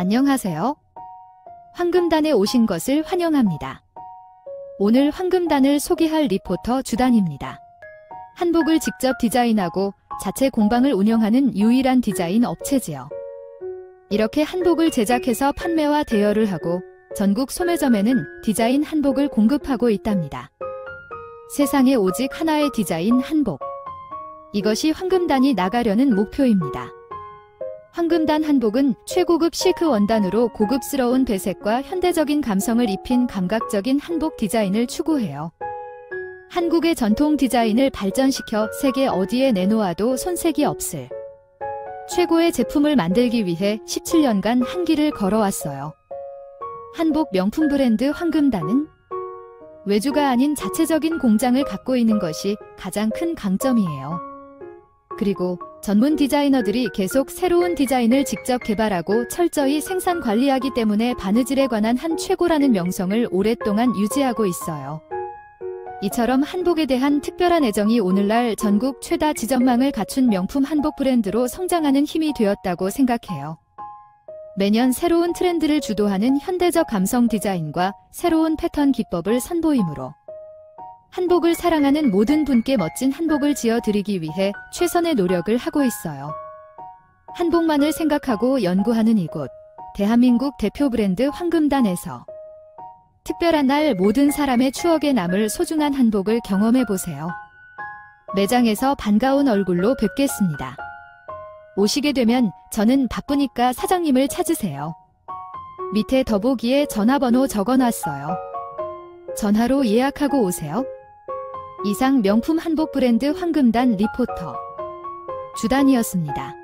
안녕하세요. 황금단에 오신 것을 환영합니다. 오늘 황금단을 소개할 리포터 주단입니다. 한복을 직접 디자인하고 자체 공방을 운영하는 유일한 디자인 업체지요. 이렇게 한복을 제작해서 판매와 대여를 하고 전국 소매점에는 디자인 한복을 공급하고 있답니다. 세상에 오직 하나의 디자인 한복. 이것이 황금단이 나가려는 목표입니다. 황금단 한복은 최고급 실크 원단으로 고급스러운 배색과 현대적인 감성을 입힌 감각적인 한복 디자인을 추구해요. 한국의 전통 디자인을 발전시켜 세계 어디에 내놓아도 손색이 없을 최고의 제품을 만들기 위해 17년간 한 길을 걸어왔어요. 한복 명품 브랜드 황금단은 외주가 아닌 자체적인 공장을 갖고 있는 것이 가장 큰 강점이에요. 그리고 전문 디자이너들이 계속 새로운 디자인을 직접 개발하고 철저히 생산 관리하기 때문에 바느질에 관한 한 최고라는 명성을 오랫동안 유지하고 있어요. 이처럼 한복에 대한 특별한 애정이 오늘날 전국 최다 지점망을 갖춘 명품 한복 브랜드로 성장하는 힘이 되었다고 생각해요. 매년 새로운 트렌드를 주도하는 현대적 감성 디자인과 새로운 패턴 기법을 선보이므로 한복을 사랑하는 모든 분께 멋진 한복을 지어드리기 위해 최선의 노력을 하고 있어요. 한복만을 생각하고 연구하는 이곳, 대한민국 대표 브랜드 황금단에서 특별한 날 모든 사람의 추억에 남을 소중한 한복을 경험해보세요. 매장에서 반가운 얼굴로 뵙겠습니다. 오시게 되면 저는 바쁘니까 사장님을 찾으세요. 밑에 더보기에 전화번호 적어놨어요. 전화로 예약하고 오세요. 이상 명품 한복 브랜드 황금단 리포터 주단이었습니다.